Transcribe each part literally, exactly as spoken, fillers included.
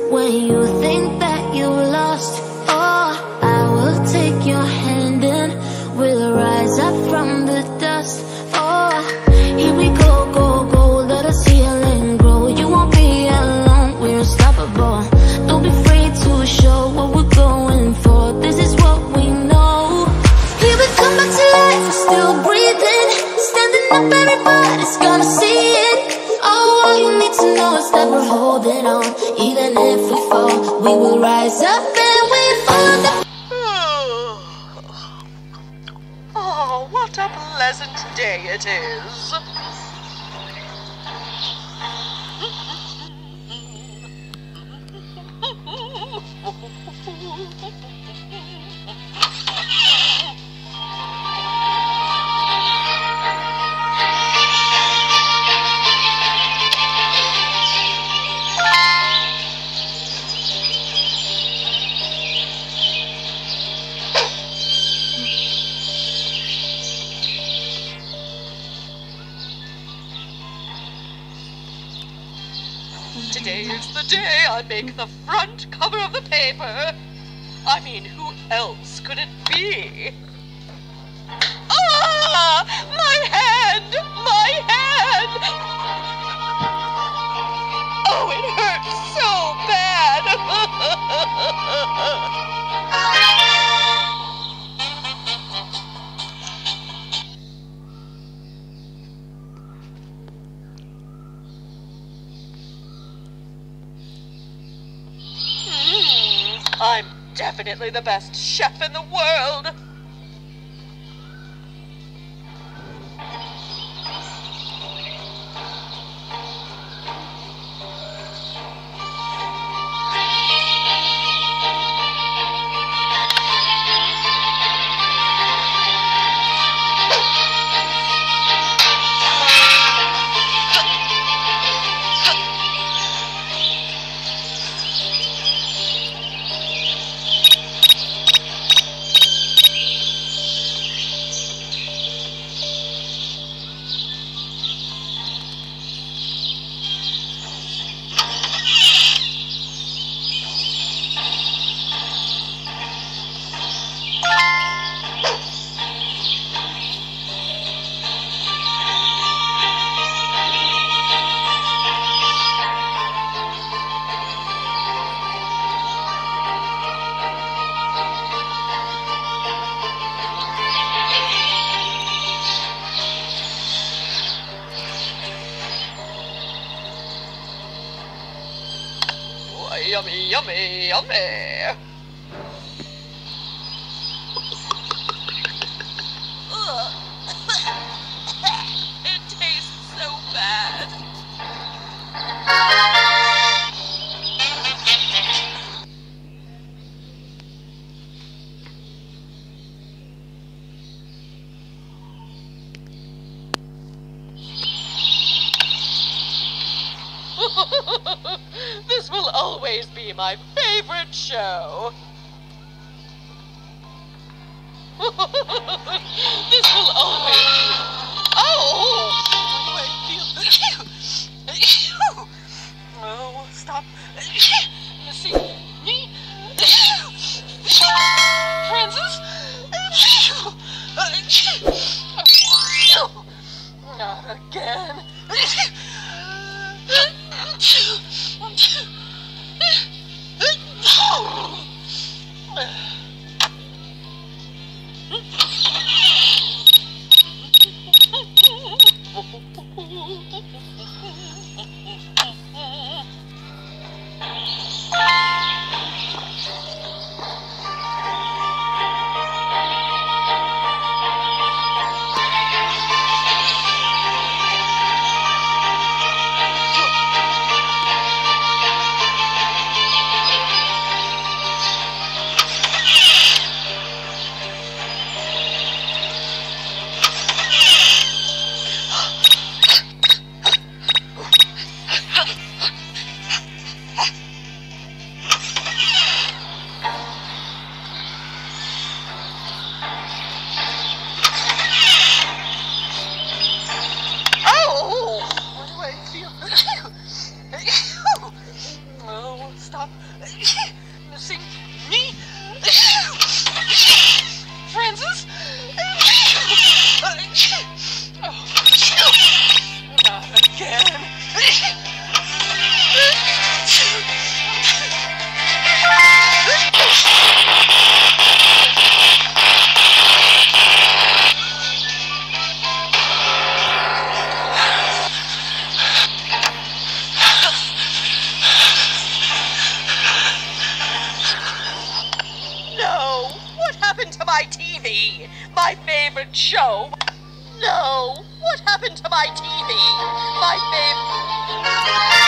when you think that you lost. Oh, I will take your hand and we'll rise up from the dust. Oh, here we go, go, go, let us heal and grow. You won't be alone, we're unstoppable. Don't be afraid to show what we're going for. This is what we know. Here we come back to life, we're still breathing. Standing up, everybody's gonna see it. Oh, all you need to know is that we're holding on. Even if we fall, we will rise up and we follow the... Oh, what a pleasant day it is. Today is the day I make the front cover of the paper. I mean, who else could it be? Ah! My hand! My hand! Oh, it hurts so bad! I'm definitely the best chef in the world. Yummy, yummy, yummy. Ugh. It tastes so bad. This will always be my favorite show. This will always be... Oh! Why do I feel... Oh, stop. You see me? Francis? Not again. Missing me? Francis? Oh, not again. No! What happened to my T V? My favorite show? No! What happened to my T V? My favorite...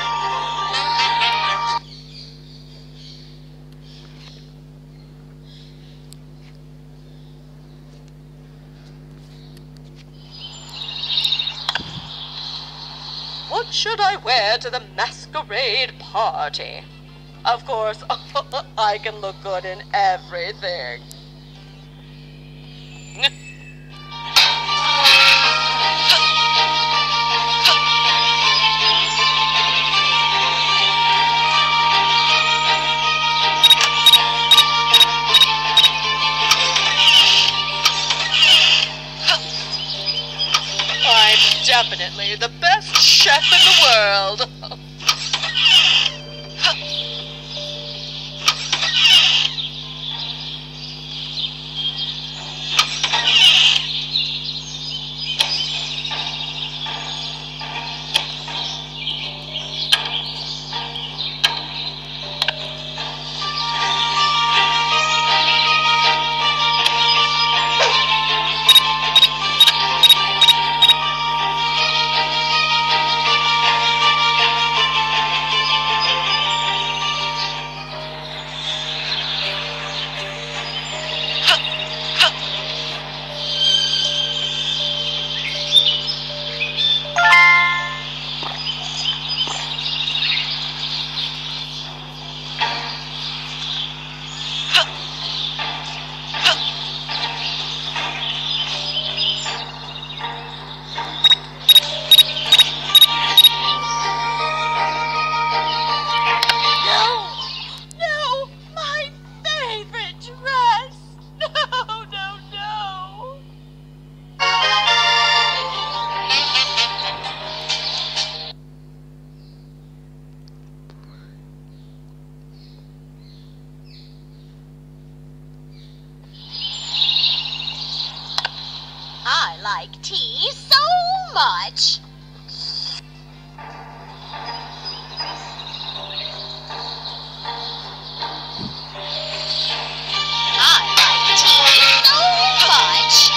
What should I wear to the masquerade party? Of course, I can look good in everything. I'm definitely the best chef in the world. I like tea so much. I like tea so much.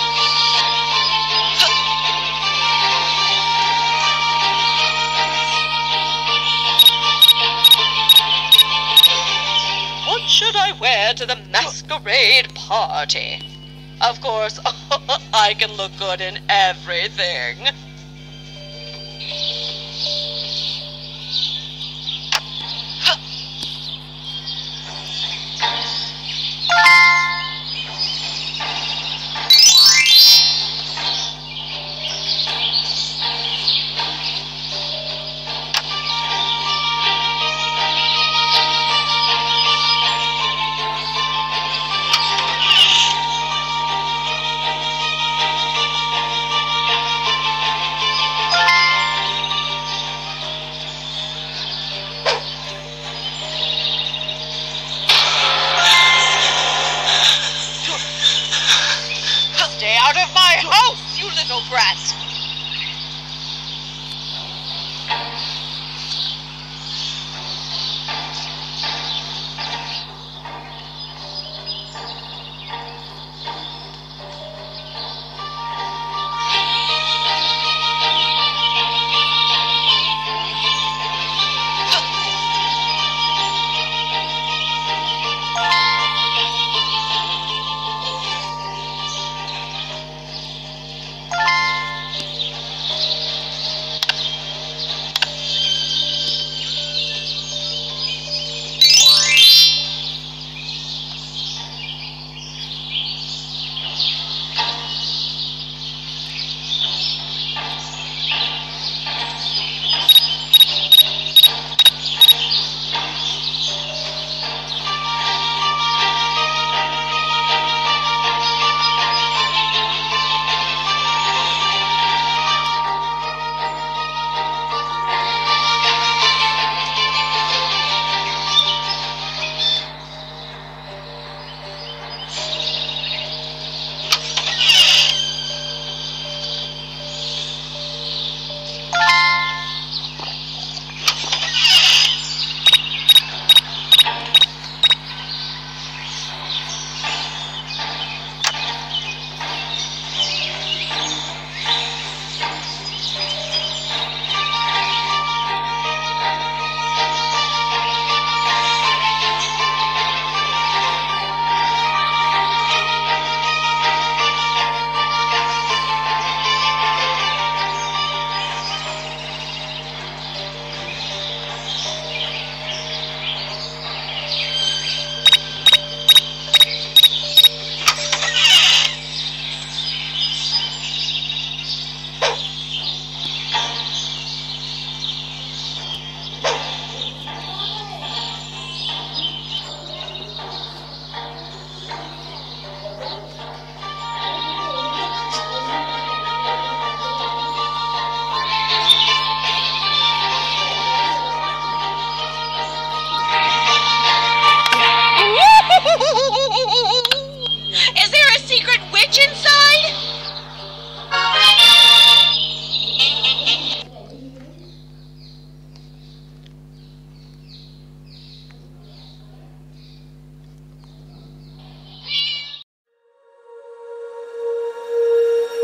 What should I wear to the masquerade party? Of course, I can look good in everything. Stay out of my house, you little brat!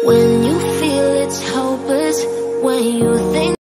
When you feel it's hopeless, when you think